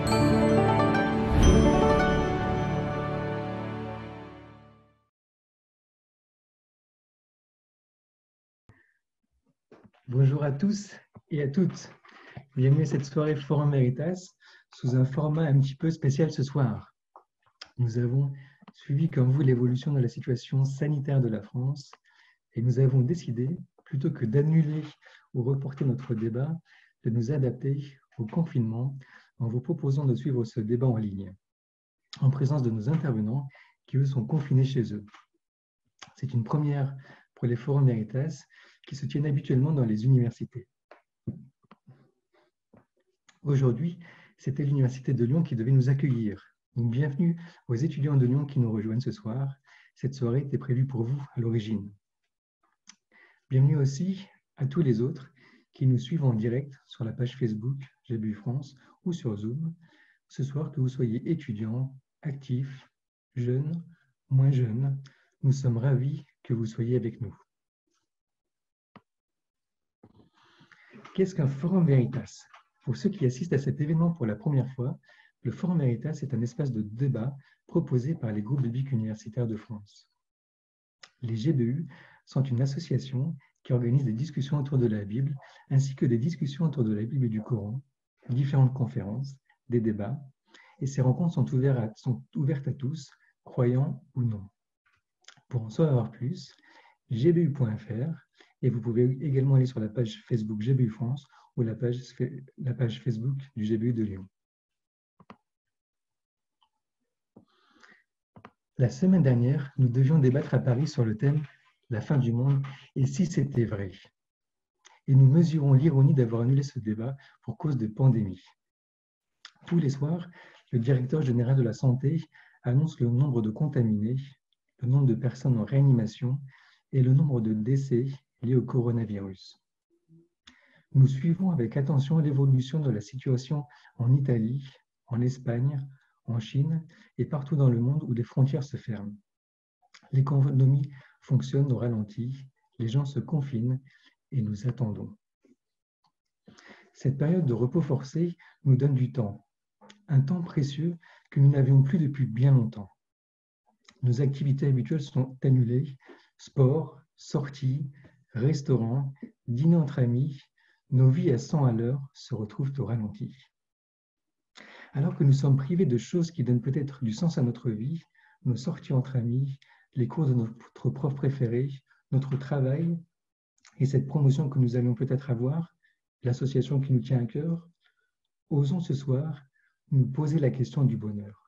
Bonjour à tous et à toutes. Bienvenue à cette soirée Forum Veritas sous un format un petit peu spécial ce soir. Nous avons suivi comme vous l'évolution de la situation sanitaire de la France et nous avons décidé, plutôt que d'annuler ou reporter notre débat, de nous adapter au confinement en vous proposant de suivre ce débat en ligne, en présence de nos intervenants qui eux sont confinés chez eux. C'est une première pour les Forums Veritas qui se tiennent habituellement dans les universités. Aujourd'hui, c'était l'Université de Lyon qui devait nous accueillir. Donc, bienvenue aux étudiants de Lyon qui nous rejoignent ce soir. Cette soirée était prévue pour vous à l'origine. Bienvenue aussi à tous les autres qui nous suivent en direct sur la page Facebook GBU France ou sur Zoom. Ce soir, que vous soyez étudiants, actifs, jeunes, moins jeunes, nous sommes ravis que vous soyez avec nous. Qu'est-ce qu'un Forum Veritas ? Pour ceux qui assistent à cet événement pour la première fois, le Forum Veritas est un espace de débat proposé par les groupes bibliques universitaires de France. Les GBU sont une association qui organise des discussions autour de la Bible, ainsi que des discussions autour de la Bible et du Coran, différentes conférences, des débats, et ces rencontres sont ouvertes à tous, croyants ou non. Pour en savoir plus, gbu.fr, et vous pouvez également aller sur la page Facebook GBU France ou la page Facebook du GBU de Lyon. La semaine dernière, nous devions débattre à Paris sur le thème « La fin du monde et si c'était vrai ». Et nous mesurons l'ironie d'avoir annulé ce débat pour cause de pandémie. Tous les soirs, le directeur général de la santé annonce le nombre de contaminés, le nombre de personnes en réanimation et le nombre de décès liés au coronavirus. Nous suivons avec attention l'évolution de la situation en Italie, en Espagne, en Chine et partout dans le monde où les frontières se ferment. L'économie fonctionne au ralenti, les gens se confinent et nous attendons. Cette période de repos forcé nous donne du temps, un temps précieux que nous n'avions plus depuis bien longtemps. Nos activités habituelles sont annulées, sport, sorties, restaurants, dîner entre amis, nos vies à 100 à l'heure se retrouvent au ralenti. Alors que nous sommes privés de choses qui donnent peut-être du sens à notre vie, nos sorties entre amis, les cours de notre prof préféré, notre travail et cette promotion que nous allons peut-être avoir, l'association qui nous tient à cœur, osons ce soir nous poser la question du bonheur.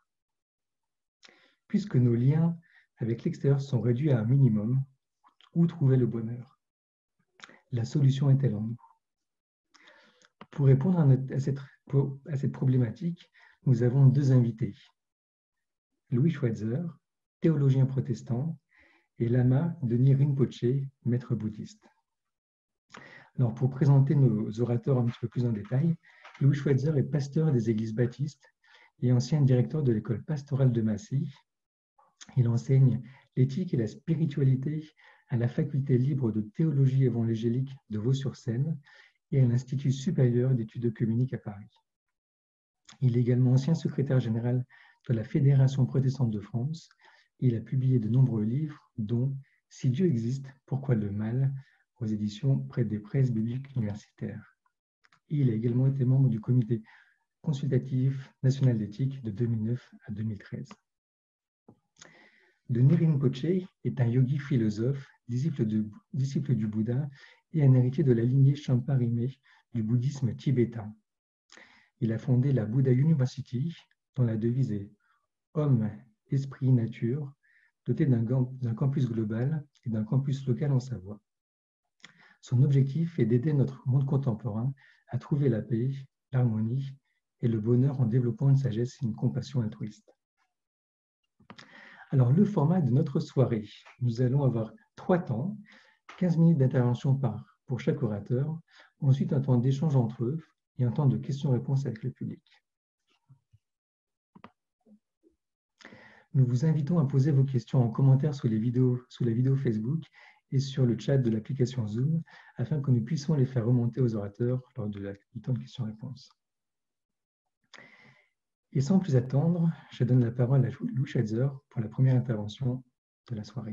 Puisque nos liens avec l'extérieur sont réduits à un minimum, où trouver le bonheur ? La solution est-elle en nous ? Pour répondre à cette problématique, nous avons deux invités. Louis Schweitzer, théologien protestant, et Lama Denis Rinpoche, maître bouddhiste. Alors, pour présenter nos orateurs un petit peu plus en détail, Louis Schweitzer est pasteur des églises baptistes et ancien directeur de l'école pastorale de Massy. Il enseigne l'éthique et la spiritualité à la faculté libre de théologie évangélique de Vaux-sur-Seine et à l'Institut supérieur d'études œcuméniques à Paris. Il est également ancien secrétaire général de la Fédération protestante de France. Il a publié de nombreux livres, dont « Si Dieu existe, pourquoi le mal ?» aux éditions Près des presses bibliques universitaires. Il a également été membre du comité consultatif national d'éthique de 2009 à 2013. Denis Rinpoche est un yogi philosophe, disciple du Bouddha et un héritier de la lignée Champa Rimé du bouddhisme tibétain. Il a fondé la Buddha University, dont la devise est « Homme, esprit, nature », doté d'un campus global et d'un campus local en Savoie. Son objectif est d'aider notre monde contemporain à trouver la paix, l'harmonie et le bonheur en développant une sagesse et une compassion altruiste. Alors, le format de notre soirée, nous allons avoir 3 temps, 15 minutes d'intervention pour chaque orateur, ensuite un temps d'échange entre eux et un temps de questions-réponses avec le public. Nous vous invitons à poser vos questions en commentaire sous la vidéo Facebook et sur le chat de l'application Zoom, afin que nous puissions les faire remonter aux orateurs lors du temps de questions-réponses. Et sans plus attendre, je donne la parole à Lou Schetzer pour la première intervention de la soirée.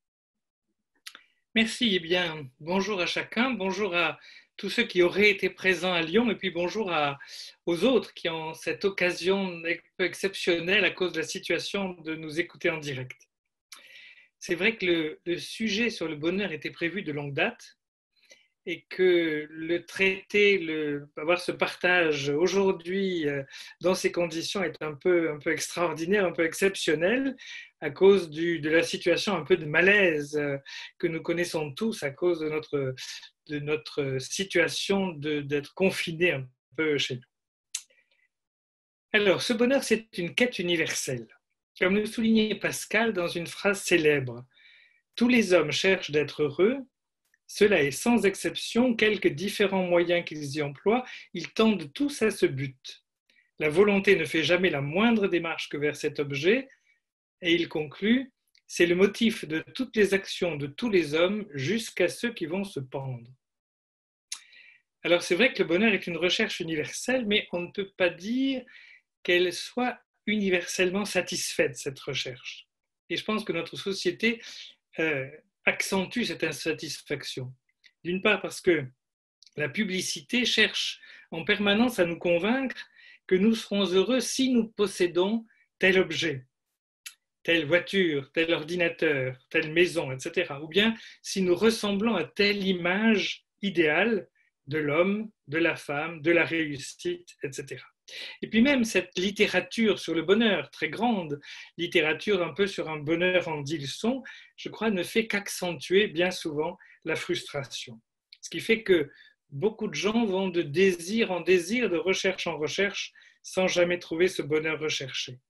Merci. Eh bien, bonjour à chacun, bonjour à tous ceux qui auraient été présents à Lyon et puis bonjour aux autres qui ont cette occasion exceptionnelle à cause de la situation de nous écouter en direct. C'est vrai que le sujet sur le bonheur était prévu de longue date et que le traiter, avoir ce partage aujourd'hui dans ces conditions est un peu extraordinaire, un peu exceptionnel à cause de la situation un peu de malaise que nous connaissons tous à cause de notre situation d'être confinés un peu chez nous. Alors, ce bonheur, c'est une quête universelle. Comme le soulignait Pascal dans une phrase célèbre, tous les hommes cherchent d'être heureux. Cela est sans exception, quelques différents moyens qu'ils y emploient, ils tendent tous à ce but. La volonté ne fait jamais la moindre démarche que vers cet objet, et il conclut, c'est le motif de toutes les actions de tous les hommes jusqu'à ceux qui vont se pendre. Alors c'est vrai que le bonheur est une recherche universelle, mais on ne peut pas dire qu'elle soit universellement satisfaite, cette recherche. Et je pense que notre société accentue cette insatisfaction. D'une part parce que la publicité cherche en permanence à nous convaincre que nous serons heureux si nous possédons tel objet, telle voiture, tel ordinateur, telle maison, etc. Ou bien si nous ressemblons à telle image idéale de l'homme, de la femme, de la réussite, etc. Et puis même cette littérature sur le bonheur, très grande, littérature un peu sur un bonheur en 10 leçons, je crois ne fait qu'accentuer bien souvent la frustration. Ce qui fait que beaucoup de gens vont de désir en désir, de recherche en recherche, sans jamais trouver ce bonheur recherché.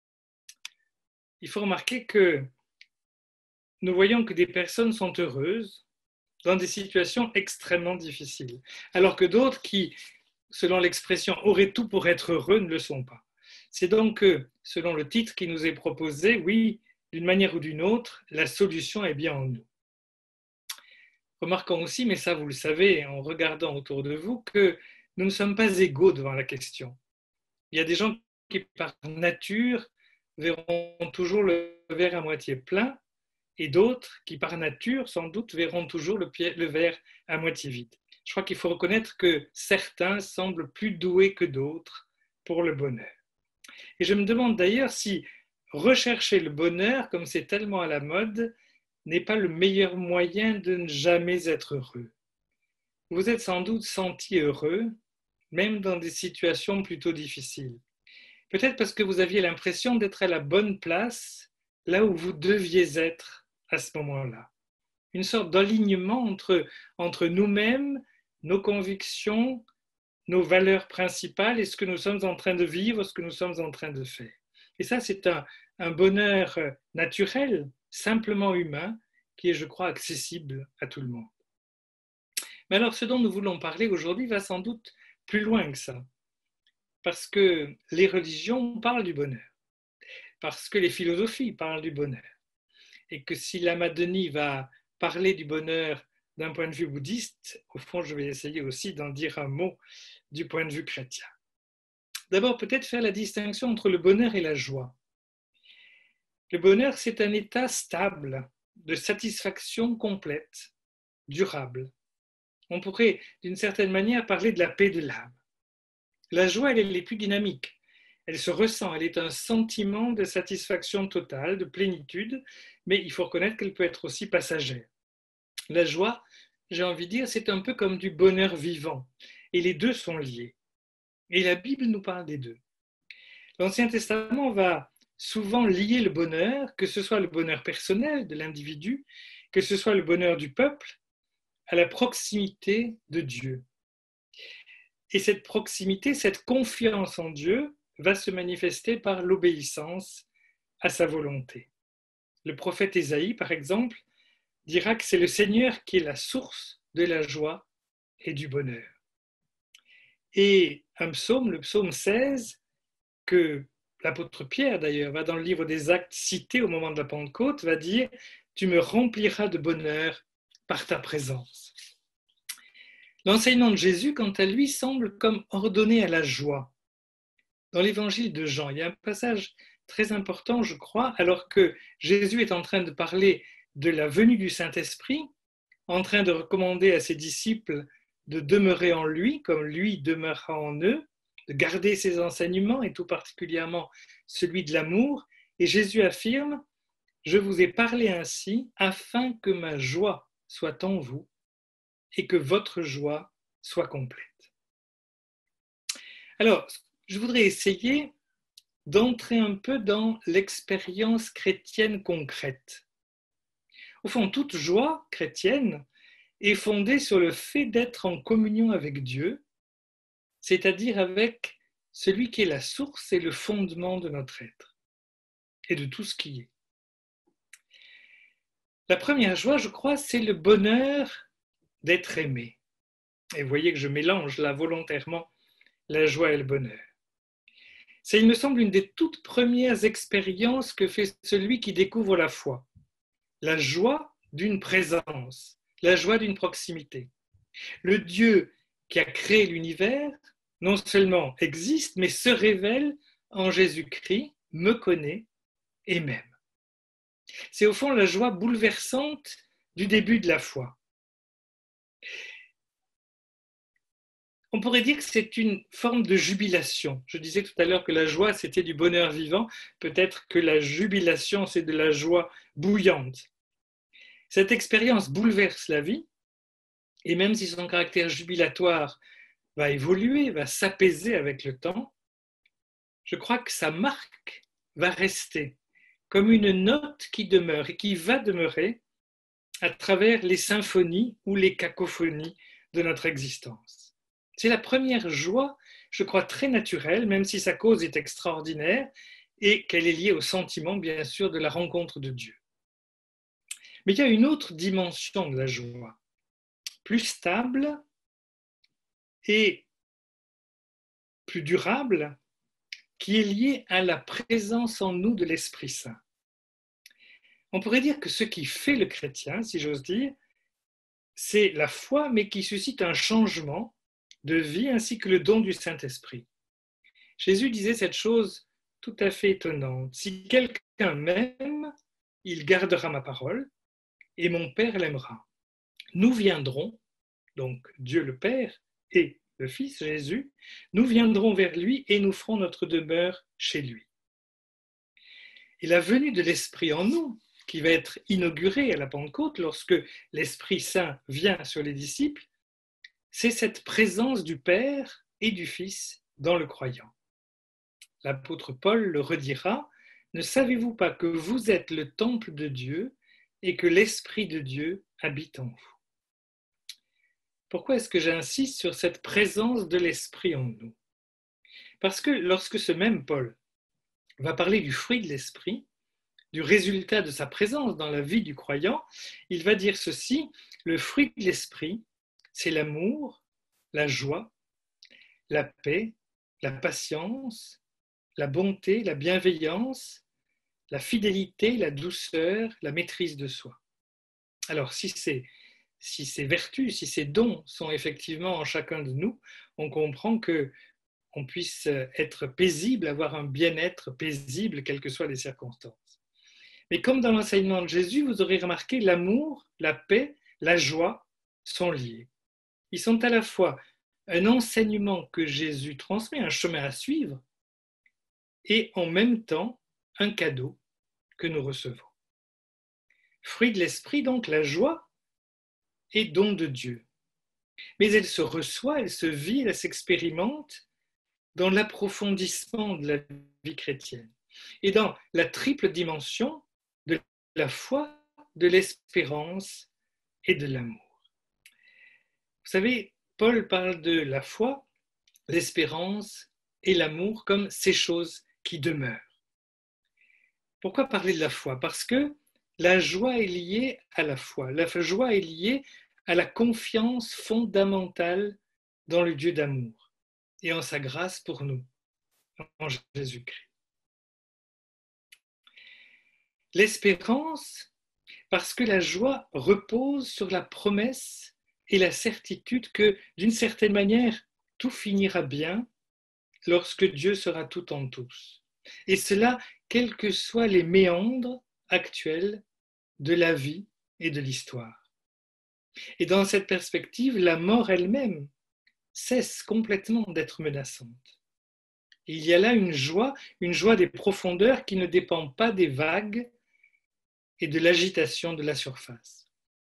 Il faut remarquer que nous voyons que des personnes sont heureuses dans des situations extrêmement difficiles, alors que d'autres qui, selon l'expression « auraient tout pour être heureux » ne le sont pas. C'est donc que, selon le titre qui nous est proposé, oui, d'une manière ou d'une autre, la solution est bien en nous. Remarquons aussi, mais ça vous le savez en regardant autour de vous, que nous ne sommes pas égaux devant la question. Il y a des gens qui, par nature, verront toujours le verre à moitié plein, et d'autres qui, par nature, sans doute, verront toujours le verre à moitié vide. Je crois qu'il faut reconnaître que certains semblent plus doués que d'autres pour le bonheur. Et je me demande d'ailleurs si rechercher le bonheur, comme c'est tellement à la mode, n'est pas le meilleur moyen de ne jamais être heureux. Vous êtes sans doute senti heureux, même dans des situations plutôt difficiles. Peut-être parce que vous aviez l'impression d'être à la bonne place, là où vous deviez être à ce moment-là. Une sorte d'alignement entre nous-mêmes, nos convictions, nos valeurs principales et ce que nous sommes en train de vivre, ce que nous sommes en train de faire. Et ça, c'est un bonheur naturel, simplement humain, qui est, je crois, accessible à tout le monde. Mais alors, ce dont nous voulons parler aujourd'hui va sans doute plus loin que ça. Parce que les religions parlent du bonheur, parce que les philosophies parlent du bonheur, et que si Lama Denis va parler du bonheur d'un point de vue bouddhiste, au fond, je vais essayer aussi d'en dire un mot du point de vue chrétien. D'abord, peut-être faire la distinction entre le bonheur et la joie. Le bonheur, c'est un état stable, de satisfaction complète, durable. On pourrait, d'une certaine manière, parler de la paix de l'âme. La joie, elle est plus dynamique. Elle se ressent, elle est un sentiment de satisfaction totale, de plénitude, mais il faut reconnaître qu'elle peut être aussi passagère. La joie, j'ai envie de dire, c'est un peu comme du bonheur vivant, et les deux sont liés. Et la Bible nous parle des deux. L'Ancien Testament va souvent lier le bonheur, que ce soit le bonheur personnel de l'individu, que ce soit le bonheur du peuple, à la proximité de Dieu. Et cette proximité, cette confiance en Dieu va se manifester par l'obéissance à sa volonté. Le prophète Ésaïe, par exemple, dira que c'est le Seigneur qui est la source de la joie et du bonheur. Et un psaume, le psaume 16, que l'apôtre Pierre d'ailleurs va dans le livre des Actes citer au moment de la Pentecôte, va dire « Tu me rempliras de bonheur par ta présence ». L'enseignement de Jésus, quant à lui, semble comme ordonné à la joie. dans l'évangile de Jean. Il y a un passage très important, je crois, alors que Jésus est en train de parler de la venue du Saint-Esprit, en train de recommander à ses disciples de demeurer en lui, comme lui demeurera en eux, de garder ses enseignements, et tout particulièrement celui de l'amour. Et Jésus affirme, « Je vous ai parlé ainsi afin que ma joie soit en vous et que votre joie soit complète. » Alors, je voudrais essayer d'entrer un peu dans l'expérience chrétienne concrète. Au fond, toute joie chrétienne est fondée sur le fait d'être en communion avec Dieu, c'est-à-dire avec celui qui est la source et le fondement de notre être et de tout ce qui est. La première joie, je crois, c'est le bonheur d'être aimé. Et vous voyez que je mélange là volontairement la joie et le bonheur. C'est, il me semble, une des toutes premières expériences que fait celui qui découvre la foi. La joie d'une présence, la joie d'une proximité. Le Dieu qui a créé l'univers, non seulement existe, mais se révèle en Jésus-Christ, me connaît et m'aime. C'est au fond la joie bouleversante du début de la foi. On pourrait dire que c'est une forme de jubilation. Je disais tout à l'heure que la joie, c'était du bonheur vivant. Peut-être que la jubilation, c'est de la joie bouillante. Cette expérience bouleverse la vie, et même si son caractère jubilatoire va évoluer, va s'apaiser avec le temps, je crois que sa marque va rester comme une note qui demeure et qui va demeurer à travers les symphonies ou les cacophonies de notre existence. C'est la première joie, je crois, très naturelle, même si sa cause est extraordinaire et qu'elle est liée au sentiment, bien sûr, de la rencontre de Dieu. Mais il y a une autre dimension de la joie, plus stable et plus durable, qui est liée à la présence en nous de l'Esprit Saint. On pourrait dire que ce qui fait le chrétien, si j'ose dire, c'est la foi, mais qui suscite un changement de vie ainsi que le don du Saint-Esprit. Jésus disait cette chose tout à fait étonnante. Si quelqu'un m'aime, il gardera ma parole et mon Père l'aimera. Nous viendrons, donc Dieu le Père et le Fils Jésus, nous viendrons vers lui et nous ferons notre demeure chez lui. Et la venue de l'Esprit en nous, qui va être inaugurée à la Pentecôte lorsque l'Esprit Saint vient sur les disciples, c'est cette présence du Père et du Fils dans le croyant. L'apôtre Paul le redira, « Ne savez-vous pas que vous êtes le temple de Dieu et que l'Esprit de Dieu habite en vous ?» Pourquoi est-ce que j'insiste sur cette présence de l'Esprit en nous? Parce que lorsque ce même Paul va parler du fruit de l'Esprit, du résultat de sa présence dans la vie du croyant, il va dire ceci, le fruit de l'Esprit, c'est l'amour, la joie, la paix, la patience, la bonté, la bienveillance, la fidélité, la douceur, la maîtrise de soi. Alors, si ces vertus, si ces dons sont effectivement en chacun de nous, on comprend qu'on puisse être paisible, avoir un bien-être paisible, quelles que soient les circonstances. Mais comme dans l'enseignement de Jésus, vous aurez remarqué, l'amour, la paix, la joie sont liés. Ils sont à la fois un enseignement que Jésus transmet, un chemin à suivre, et en même temps un cadeau que nous recevons. Fruit de l'esprit, donc, la joie est don de Dieu. Mais elle se reçoit, elle se vit, elle s'expérimente dans l'approfondissement de la vie chrétienne et dans la triple dimension de la foi, de l'espérance et de l'amour. Vous savez, Paul parle de la foi, l'espérance et l'amour comme ces choses qui demeurent. Pourquoi parler de la foi? Parce que la joie est liée à la foi. La joie est liée à la confiance fondamentale dans le Dieu d'amour et en sa grâce pour nous, en Jésus-Christ. L'espérance, parce que la joie repose sur la promesse et la certitude que, d'une certaine manière, tout finira bien lorsque Dieu sera tout en tous. Et cela, quels que soient les méandres actuels de la vie et de l'histoire. Et dans cette perspective, la mort elle-même cesse complètement d'être menaçante. Et il y a là une joie des profondeurs qui ne dépend pas des vagues et de l'agitation de la surface.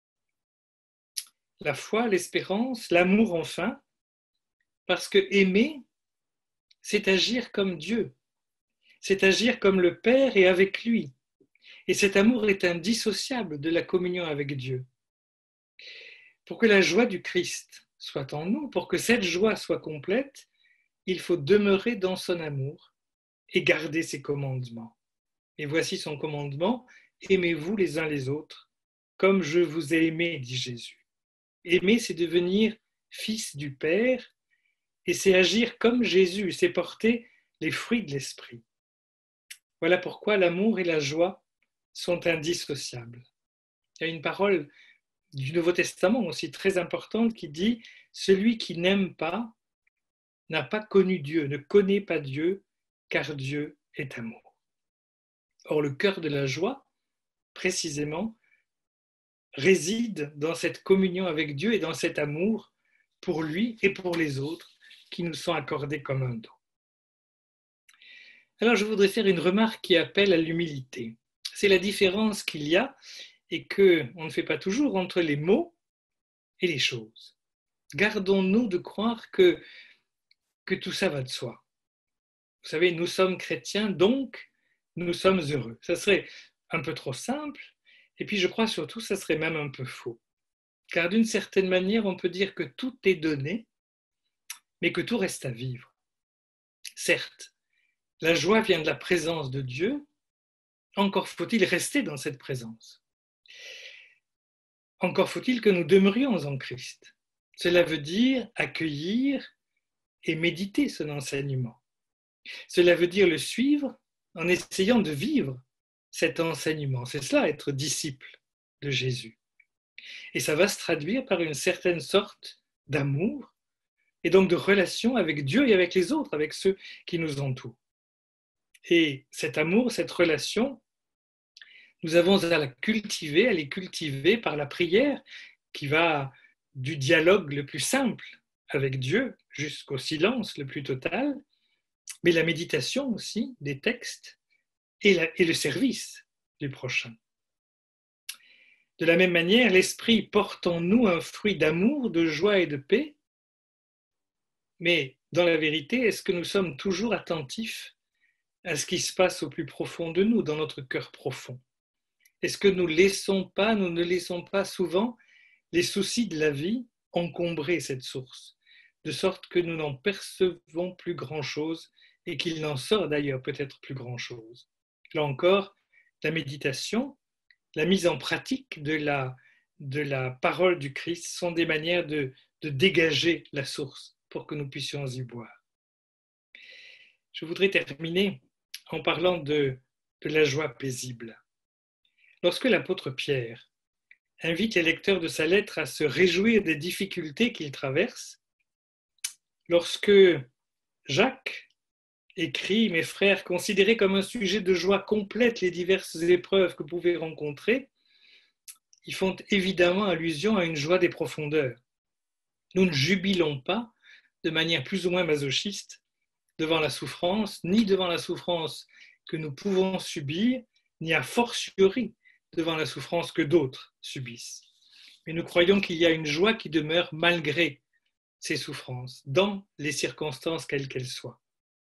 La foi, l'espérance, l'amour enfin, parce que aimer, c'est agir comme Dieu, c'est agir comme le Père et avec lui. Et cet amour est indissociable de la communion avec Dieu. Pour que la joie du Christ soit en nous, pour que cette joie soit complète, il faut demeurer dans son amour et garder ses commandements. Et voici son commandement, aimez-vous les uns les autres, comme je vous ai aimé, dit Jésus. Aimer, c'est devenir fils du Père, et c'est agir comme Jésus, c'est porter les fruits de l'Esprit. Voilà pourquoi l'amour et la joie sont indissociables. Il y a une parole du Nouveau Testament aussi très importante qui dit « Celui qui n'aime pas n'a pas connu Dieu, ne connaît pas Dieu, car Dieu est amour. » Or, le cœur de la joie, précisément, réside dans cette communion avec Dieu et dans cet amour pour lui et pour les autres qui nous sont accordés comme un don. Alors, je voudrais faire une remarque qui appelle à l'humilité. C'est la différence qu'il y a et qu'on ne fait pas toujours entre les mots et les choses. Gardons-nous de croire que tout ça va de soi. Vous savez, nous sommes chrétiens, donc nous sommes heureux. Ça serait un peu trop simple, et puis je crois surtout que ça serait même un peu faux. Car d'une certaine manière, on peut dire que tout est donné, mais que tout reste à vivre. Certes, la joie vient de la présence de Dieu, encore faut-il rester dans cette présence. Encore faut-il que nous demeurions en Christ. Cela veut dire accueillir et méditer son enseignement. Cela veut dire le suivre en essayant de vivre cet enseignement. C'est cela, être disciple de Jésus. Et ça va se traduire par une certaine sorte d'amour et donc de relation avec Dieu et avec les autres, avec ceux qui nous entourent. Et cet amour, cette relation, nous avons à les cultiver par la prière qui va du dialogue le plus simple avec Dieu jusqu'au silence le plus total, mais la méditation aussi des textes et le service du prochain. De la même manière, l'Esprit porte en nous un fruit d'amour, de joie et de paix, mais dans la vérité, est-ce que nous sommes toujours attentifs à ce qui se passe au plus profond de nous, dans notre cœur profond? Est-ce que nous ne laissons pas souvent les soucis de la vie encombrer cette source, de sorte que nous n'en percevons plus grand-chose et qu'il n'en sort d'ailleurs peut-être plus grand-chose? Là encore, la méditation, la mise en pratique de la parole du Christ sont des manières de dégager la source pour que nous puissions y boire. Je voudrais terminer en parlant de la joie paisible. Lorsque l'apôtre Pierre invite les lecteurs de sa lettre à se réjouir des difficultés qu'ils traversent, lorsque Jacques écrit « Mes frères, considérez comme un sujet de joie complète les diverses épreuves que vous pouvez rencontrer », ils font évidemment allusion à une joie des profondeurs. Nous ne jubilons pas de manière plus ou moins masochiste devant la souffrance, ni devant la souffrance que nous pouvons subir, ni a fortiori devant la souffrance que d'autres subissent. Mais nous croyons qu'il y a une joie qui demeure malgré ces souffrances, dans les circonstances quelles qu'elles soient.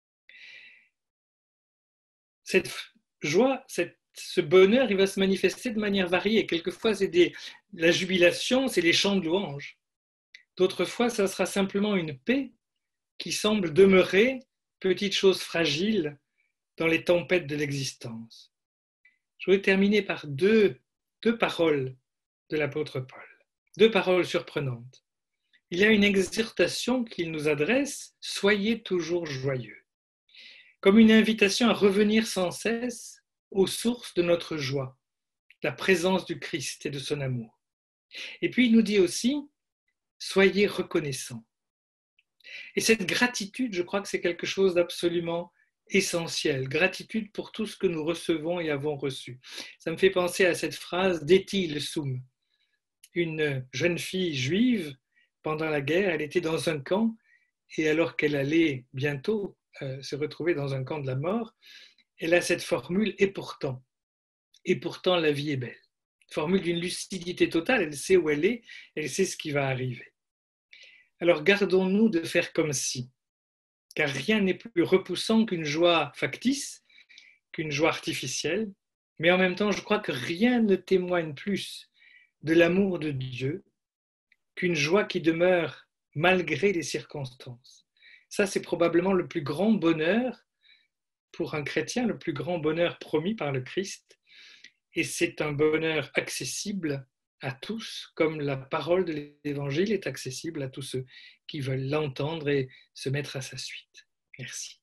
Cette joie, ce bonheur, il va se manifester de manière variée. Quelquefois, c'est la jubilation, c'est les chants de louange. D'autres fois, ça sera simplement une paix qui semble demeurer, petite chose fragile, dans les tempêtes de l'existence. Je vais terminer par deux paroles de l'apôtre Paul, deux paroles surprenantes. Il y a une exhortation qu'il nous adresse, « Soyez toujours joyeux », comme une invitation à revenir sans cesse aux sources de notre joie, la présence du Christ et de son amour. Et puis il nous dit aussi, « Soyez reconnaissants ». Et cette gratitude, je crois que c'est quelque chose d'absolument essentiel. Gratitude pour tout ce que nous recevons et avons reçu. Ça me fait penser à cette phrase d'Étile Soum, une jeune fille juive pendant la guerre. Elle était dans un camp et alors qu'elle allait bientôt se retrouver dans un camp de la mort, elle a cette formule « et pourtant ». Et pourtant, la vie est belle. Formule d'une lucidité totale, elle sait où elle est, elle sait ce qui va arriver. Alors gardons-nous de faire comme si, car rien n'est plus repoussant qu'une joie factice, qu'une joie artificielle, mais en même temps, je crois que rien ne témoigne plus de l'amour de Dieu qu'une joie qui demeure malgré les circonstances. Ça, c'est probablement le plus grand bonheur pour un chrétien, le plus grand bonheur promis par le Christ, et c'est un bonheur accessible à tous, comme la parole de l'Évangile est accessible à tous ceux qui veulent l'entendre et se mettre à sa suite. Merci.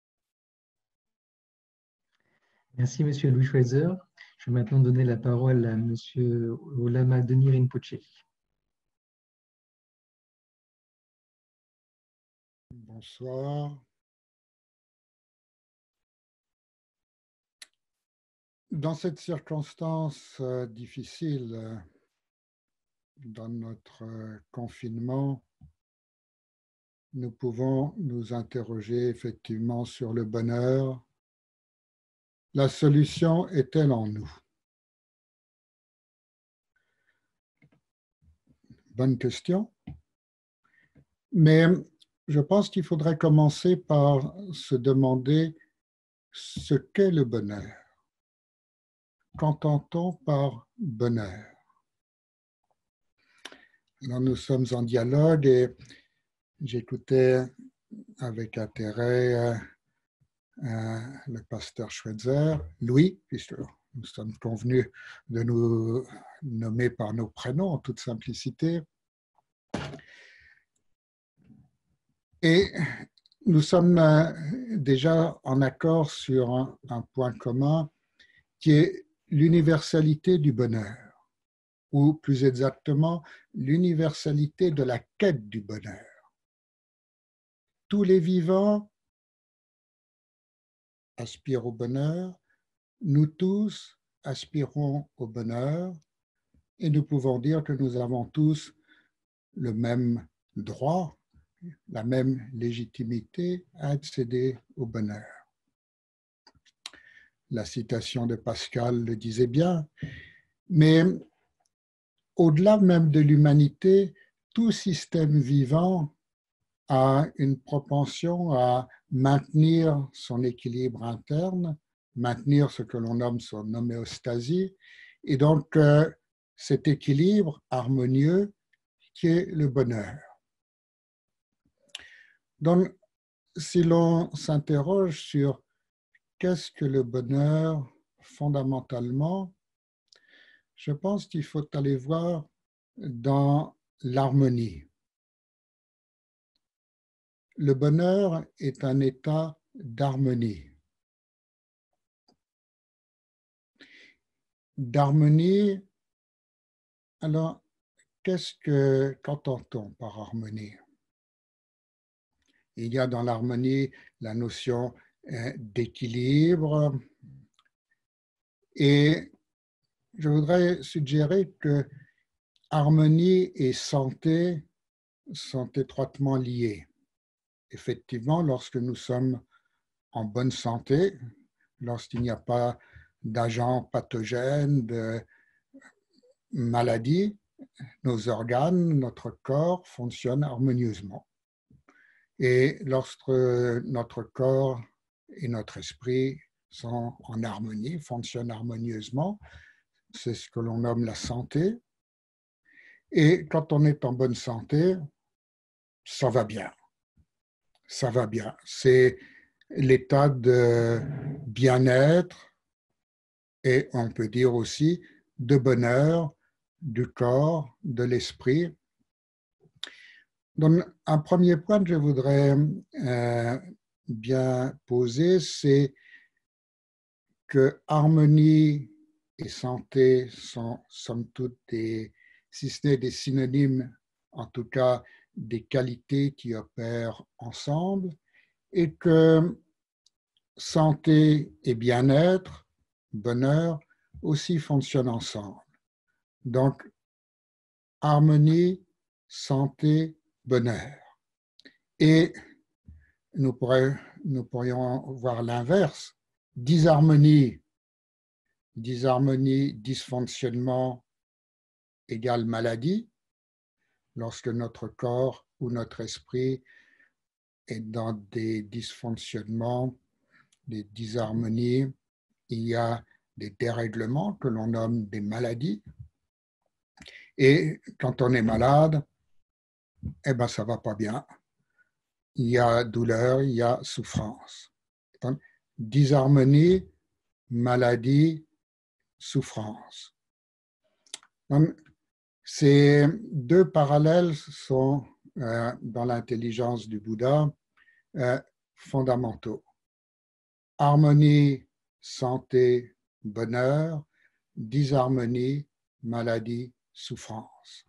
Merci, Monsieur Louis Schweizer. Je vais maintenant donner la parole à Monsieur Olama Denis Rinpoche. Bonsoir. Dans cette circonstance difficile, dans notre confinement, nous pouvons nous interroger effectivement sur le bonheur. La solution est-elle en nous? Bonne question. Mais je pense qu'il faudrait commencer par se demander ce qu'est le bonheur. Qu'entend-on par bonheur? Alors nous sommes en dialogue et j'écoutais avec intérêt le pasteur Schweitzer, Louis, puisque nous sommes convenus de nous nommer par nos prénoms en toute simplicité. Et nous sommes déjà en accord sur un point commun qui est l'universalité du bonheur, ou plus exactement, l'universalité de la quête du bonheur. Tous les vivants aspirent au bonheur, nous tous aspirons au bonheur et nous pouvons dire que nous avons tous le même droit, la même légitimité à accéder au bonheur. La citation de Pascal le disait bien, mais au-delà même de l'humanité, tout système vivant a une propension à maintenir son équilibre interne, maintenir ce que l'on nomme son homéostasie, et donc cet équilibre harmonieux qui est le bonheur. Donc, si l'on s'interroge sur qu'est-ce que le bonheur fondamentalement, je pense qu'il faut aller voir dans l'harmonie. Le bonheur est un état d'harmonie. D'harmonie, alors, qu'entend-on par harmonie? Il y a dans l'harmonie la notion d'équilibre et je voudrais suggérer que harmonie et santé sont étroitement liés. Effectivement, lorsque nous sommes en bonne santé, lorsqu'il n'y a pas d'agents pathogènes, de maladies, nos organes, notre corps fonctionnent harmonieusement. Et lorsque notre corps et notre esprit sont en harmonie, fonctionnent harmonieusement, c'est ce que l'on nomme la santé. Et quand on est en bonne santé, ça va bien. Ça va bien. C'est l'état de bien-être et on peut dire aussi de bonheur du corps, de l'esprit. Donc, un premier point que je voudrais bien poser, c'est que harmonie et santé sont somme toute si ce n'est des synonymes, en tout cas des qualités qui opèrent ensemble et que santé et bien-être, bonheur, aussi fonctionnent ensemble. Donc, harmonie, santé, bonheur. Et nous pourrions voir l'inverse. Disharmonie, dysfonctionnement égale maladie. Lorsque notre corps ou notre esprit est dans des dysfonctionnements, des disharmonies, il y a des dérèglements que l'on nomme des maladies. Et quand on est malade, eh ben, ça ne va pas bien. Il y a douleur, il y a souffrance. Donc, disharmonie, maladie, souffrance. Donc, ces deux parallèles sont, dans l'intelligence du Bouddha, fondamentaux. Harmonie, santé, bonheur, disharmonie, maladie, souffrance.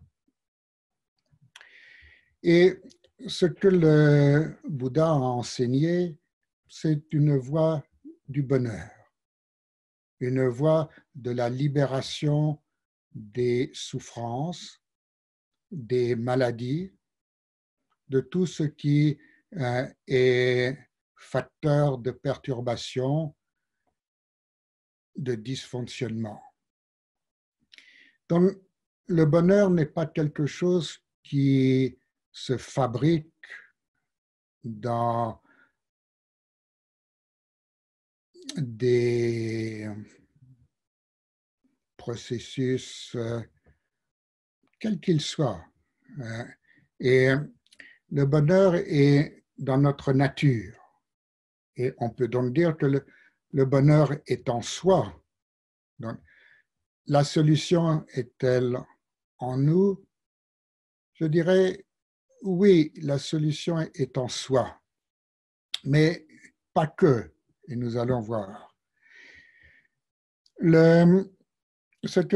Et ce que le Bouddha a enseigné, c'est une voie du bonheur, une voie de la libération des souffrances, des maladies, de tout ce qui est facteur de perturbation, de dysfonctionnement. Donc, le bonheur n'est pas quelque chose qui se fabrique dans des processus, quels qu'ils soient. Et le bonheur est dans notre nature. Et on peut donc dire que le bonheur est en soi. Donc, la solution est-elle en nous? Je dirais, oui, la solution est en soi, mais pas que, et nous allons voir. Ce que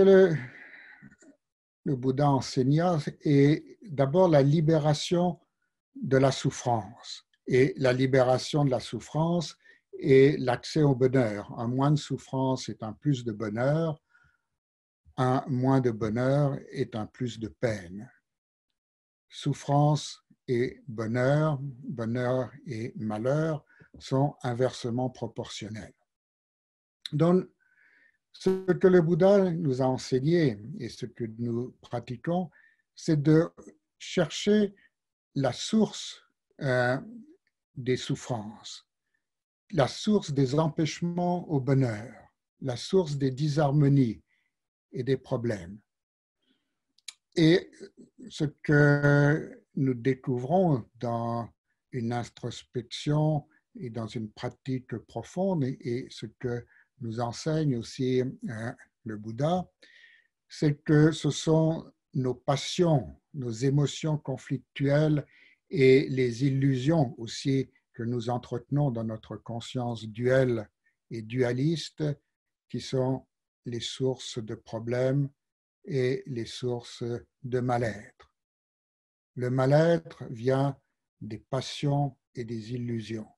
le Bouddha enseigna est d'abord la libération de la souffrance. Et la libération de la souffrance est l'accès au bonheur. Un moins de souffrance est un plus de bonheur. Un moins de bonheur est un plus de peine. Souffrance et bonheur, bonheur et malheur sont inversement proportionnels. Donc, ce que le Bouddha nous a enseigné et ce que nous pratiquons, c'est de chercher la source des souffrances, la source des empêchements au bonheur, la source des disharmonies et des problèmes. Et ce que nous découvrons dans une introspection et dans une pratique profonde, et ce que nous enseigne aussi le Bouddha, c'est que ce sont nos passions, nos émotions conflictuelles et les illusions aussi que nous entretenons dans notre conscience duelle et dualiste qui sont les sources de problèmes et les sources de mal-être. Le mal-être vient des passions et des illusions.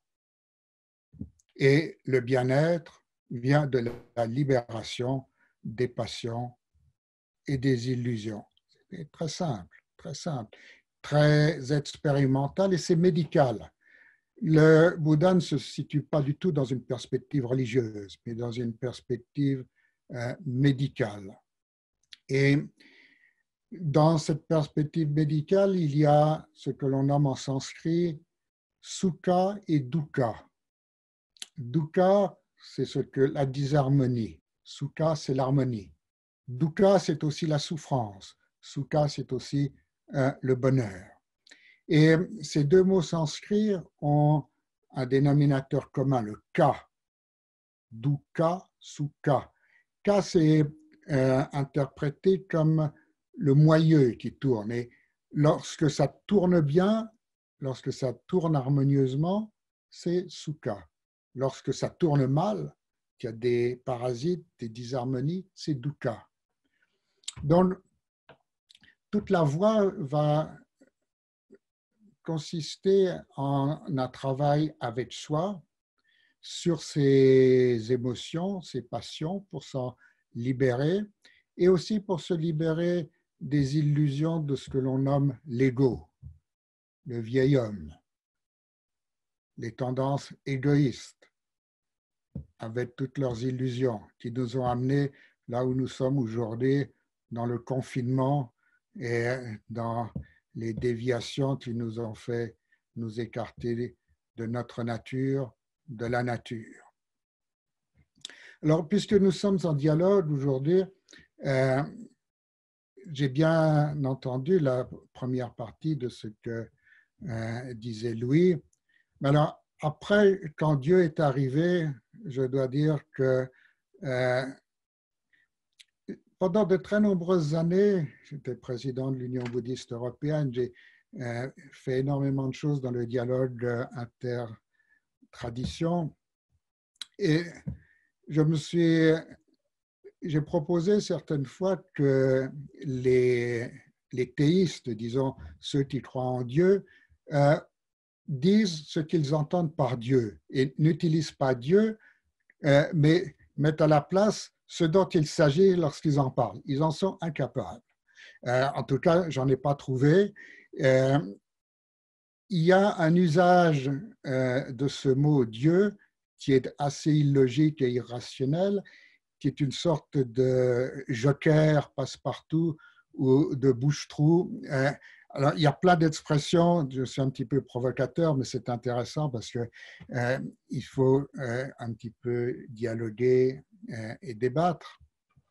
Et le bien-être vient de la libération des passions et des illusions. C'est très simple, très expérimental et c'est médical. Le Bouddha ne se situe pas du tout dans une perspective religieuse, mais dans une perspective médicale. Et dans cette perspective médicale, il y a ce que l'on nomme en sanskrit sukha et dukkha. Dukkha, c'est ce que la disharmonie. Sukha, c'est l'harmonie. Dukkha, c'est aussi la souffrance. Sukha, c'est aussi le bonheur. Et ces deux mots sanskrits ont un dénominateur commun, le ka. Dukkha, sukha. Ka, c'est interprété comme le moyeu qui tourne. Et lorsque ça tourne bien, lorsque ça tourne harmonieusement, c'est sukha. Lorsque ça tourne mal, qu'il y a des parasites, des disharmonies, c'est dukkha. Donc, toute la voie va consisté en un travail avec soi sur ses émotions, ses passions, pour s'en libérer, et aussi pour se libérer des illusions de ce que l'on nomme l'ego, le vieil homme, les tendances égoïstes, avec toutes leurs illusions qui nous ont amenés là où nous sommes aujourd'hui, dans le confinement et dans les déviations qui nous ont fait nous écarter de notre nature, de la nature. Alors, puisque nous sommes en dialogue aujourd'hui, j'ai bien entendu la première partie de ce que disait Louis. Mais alors, après, quand Dieu est arrivé, je dois dire que pendant de très nombreuses années, j'étais président de l'Union bouddhiste européenne, j'ai fait énormément de choses dans le dialogue inter-tradition et j'ai proposé certaines fois que les théistes, disons ceux qui croient en Dieu, disent ce qu'ils entendent par Dieu et n'utilisent pas Dieu, mais mettent à la place ce dont il s'agit lorsqu'ils en parlent. Ils en sont incapables. En tout cas, j'en ai pas trouvé. Il y a un usage de ce mot Dieu qui est assez illogique et irrationnel, qui est une sorte de joker passe-partout ou de bouche-trou. Alors, il y a plein d'expressions, je suis un petit peu provocateur, mais c'est intéressant parce qu'il faut un petit peu dialoguer et débattre.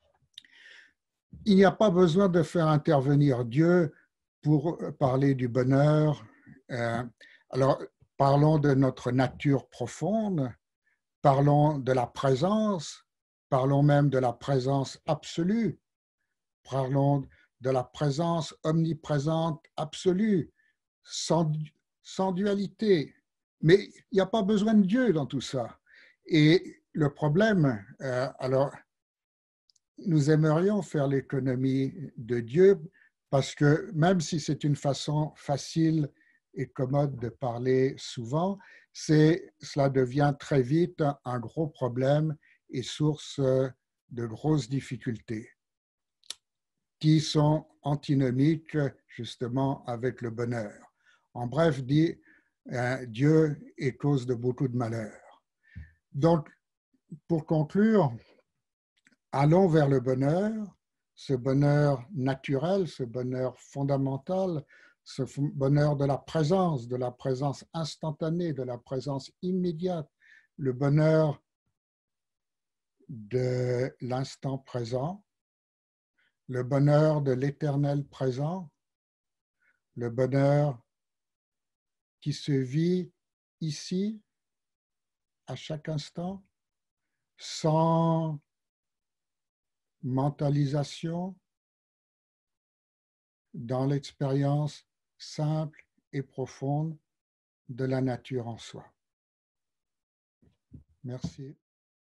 Il n'y a pas besoin de faire intervenir Dieu pour parler du bonheur. Alors, parlons de notre nature profonde, parlons de la présence, parlons même de la présence absolue, parlons de la présence omniprésente absolue, sans dualité. Mais il n'y a pas besoin de Dieu dans tout ça. Et le problème, alors, nous aimerions faire l'économie de Dieu parce que même si c'est une façon facile et commode de parler souvent, cela devient très vite un gros problème et source de grosses difficultés qui sont antinomiques justement avec le bonheur. En bref, dit Dieu est cause de beaucoup de malheur. Donc, pour conclure, allons vers le bonheur, ce bonheur naturel, ce bonheur fondamental, ce bonheur de la présence instantanée, de la présence immédiate, le bonheur de l'instant présent, le bonheur de l'éternel présent, le bonheur qui se vit ici, à chaque instant, sans mentalisation, dans l'expérience simple et profonde de la nature en soi. Merci.